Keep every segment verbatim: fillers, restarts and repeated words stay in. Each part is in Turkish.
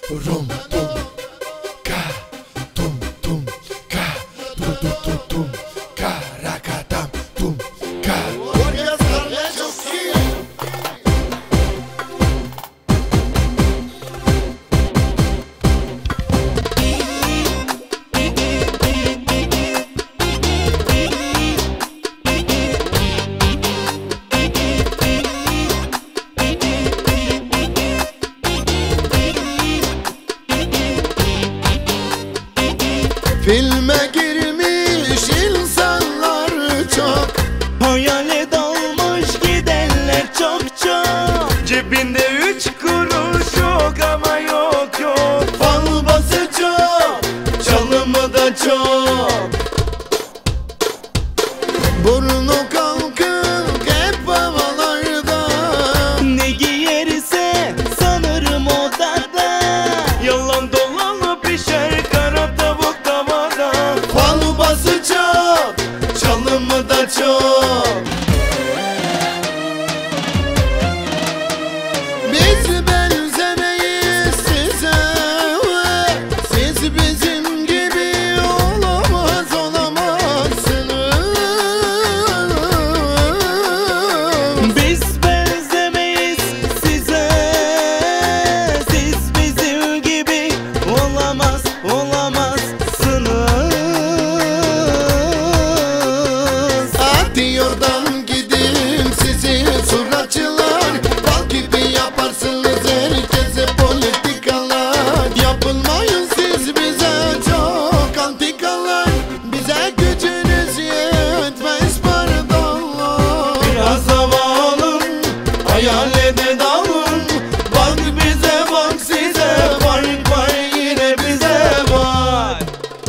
Rum tum ka tum tum ka tu tu tu tum ka rakatam tum ka. Filme girmiş insanlar çok, hayale dalmış gidenler çok çok. Cebinde üç kuruş yok ama yok yok. fal bası çok, çalımı da çok. Burnu kalkık hep havalarda, Ne giyerse sanırım odada. Yalan dolanla pişer kara tavuk tavada. fal bası çok, çalımı da çok. Biz benzemeyiz size, siz bizim gibi olamaz olamazsınız. Biz benzemeyiz size, siz bizim gibi olamaz olamazsınız. Hadi oradan gidin sizi suratçılar, bal gibi yaparsınız herkese politikalar. Yapılmayın siz bize çok antikalar, bize gücünüz yetmez pardon. Biraz hava alın, hayalete dalın. Bak bize bak size, fark var yine bize var.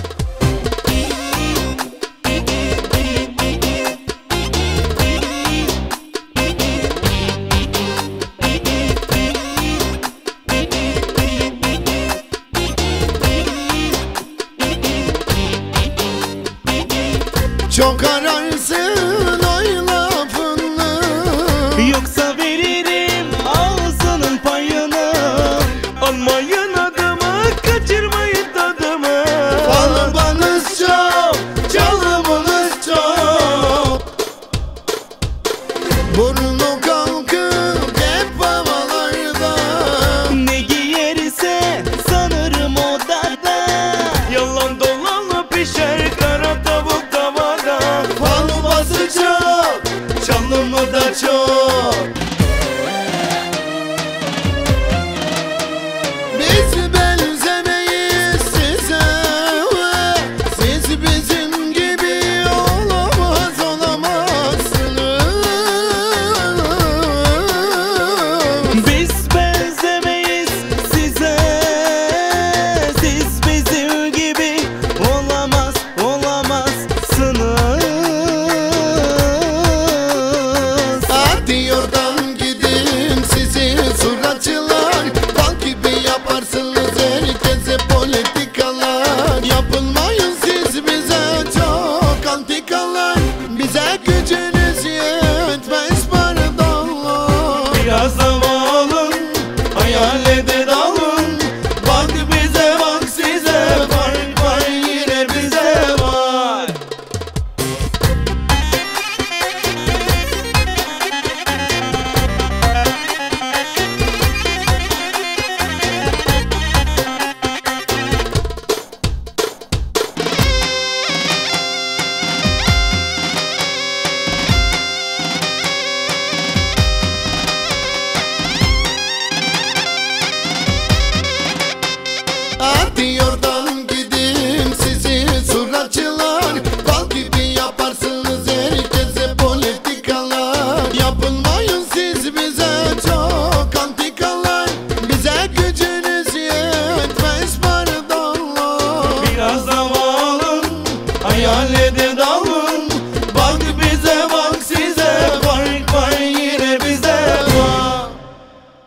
Çok ararsın oy lafını, Yoksa veririm ağzının payını. Almayın adımı, kaçırmayın tadımı. falbanız çok, çalımınız çok. Burnu kalkık hep havalarda, Ne giyerse sanırım odada. Yalan dolanla pişer kara tavuk tavada. fal bası çok, çalımı da çok. Biz benzemeyiz size, siz bizim gibi olamaz olamazsınız. Biz benzemeyiz size, siz bizim gibi olamaz olamazsınız. Hadi oradan gidin sizi suratçılar, bal gibi yaparsınız herkese politikalar. Yapılmayın siz bize çok antikalar, bize gücünüz yetmez pardon. Biraz hava alın, hayal